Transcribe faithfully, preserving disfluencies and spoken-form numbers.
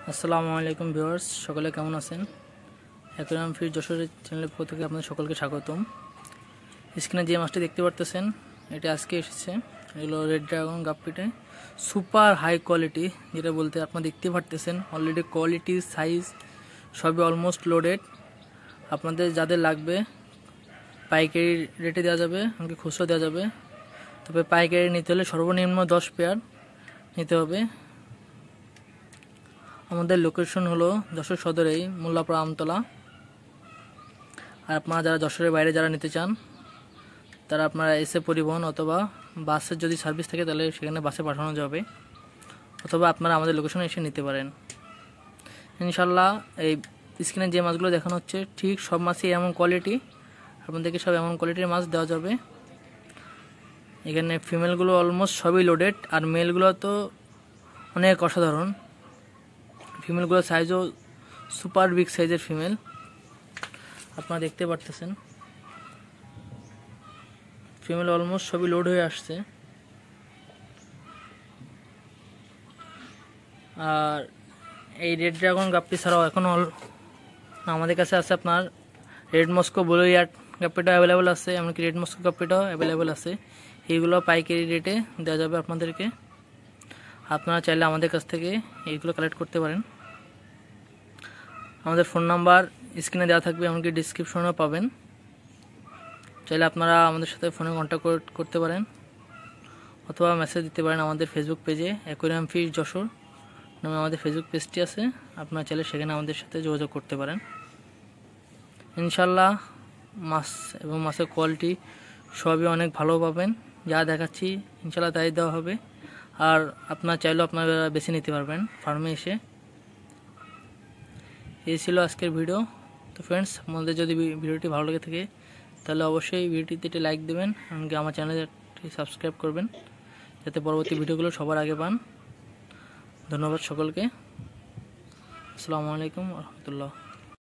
আসসালামু আলাইকুম ভিউয়ার্স, সকলে কেমন আছেন? অ্যাকোয়ারিয়াম ফিশ যশোরের চ্যানেলের পক্ষ থেকে আপনাদের সকলকে স্বাগতম। স্ক্রিনে যে মাছটি দেখতে পারতেছেন এটা আজকে এসেছে, এগুলো রেড ড্রাগন গাপ্পিটা, সুপার হাই কোয়ালিটি, যেটা বলতে আপনারা দেখতে পারতেছেন অলরেডি কোয়ালিটি সাইজ সবই অলমোস্ট লোডেড। আপনাদের যাদের লাগবে পাইকারি রেটে দেওয়া যাবে, এমনকি খুচরো দেওয়া যাবে, তবে পাইকারি নিতে হলে সর্বনিম্ন দশ পেয়ার নিতে হবে। আমাদের লোকেশন হলো যশোর সদরেই মোল্লাপাড়া আমতলা। আর আপনারা যারা যশোরের বাইরে যারা নিতে চান তারা আপনারা এসে পরিবহন অথবা বাসের যদি সার্ভিস থাকে তাহলে সেখানে বাসে পাঠানো যাবে, অথবা আপনারা আমাদের লোকেশনে এসে নিতে পারেন ইনশাল্লাহ। এই স্ক্রিনে যে মাছগুলো দেখানো হচ্ছে ঠিক সব মাছই এমন কোয়ালিটি, আপনাদেরকে সব এমন কোয়ালিটির মাছ দেওয়া যাবে। এখানে ফিমেলগুলো অলমোস্ট সবই লোডেড, আর মেলগুলো তো অনেক অসাধারণ। ফিমেলগুলোর সাইজও সুপার বিগ সাইজের ফিমেল, আপনারা দেখতে পারতেছেন। ফিমেল অলমোস্ট সবই লোড হয়ে আসছে। আর এই রেড ড্রাগন গাপ্পি ছাড়াও এখন আমাদের কাছে আছে আপনার রেড মস্কো ব্লু ইয়ার্ড গাপ্পিটাও অ্যাভেলেবেল আছে, এমনকি রেড মস্কো গাপ্পিটাও অ্যাভেলেবেল আছে। এইগুলো পাইকারি রেটে দেওয়া যাবে আপনাদেরকে। আপনারা চাইলে আমাদের কাছ থেকে এইগুলো কালেক্ট করতে পারেন। আমাদের ফোন নাম্বার স্ক্রিনে দেওয়া থাকবে, এমনকি ডিসক্রিপশনেও পাবেন। চাইলে আপনারা আমাদের সাথে ফোনে কন্ট্যাক্ট করতে পারেন অথবা মেসেজ দিতে পারেন আমাদের ফেসবুক পেজে। অ্যাকোয়ারিয়াম ফিশ যশোর নামে আমাদের ফেসবুক পেজটি আছে, আপনারা চাইলে সেখানে আমাদের সাথে যোগাযোগ করতে পারেন। ইনশাল্লাহ মাছ এবং মাছের কোয়ালিটি সবই অনেক ভালো পাবেন, যা দেখাচ্ছি ইনশাল্লাহ তাই দেওয়া হবে। আর আপনারা চাইলেও আপনারা বেছে নিতে পারবেন ফার্মে এসে। এই ছিল আজকের ভিডিও। তো ফ্রেন্ডস, আমাদের যদি ভিডিওটি ভালো লেগে থাকে তাহলে অবশ্যই ভিডিওটিতে একটি লাইক দেবেন, এমনকি আমার চ্যানেলটি সাবস্ক্রাইব করবেন যাতে পরবর্তী ভিডিওগুলো সবার আগে পান। ধন্যবাদ সকলকে। আসসালামু আলাইকুম ওয়া রাহমাতুল্লাহ।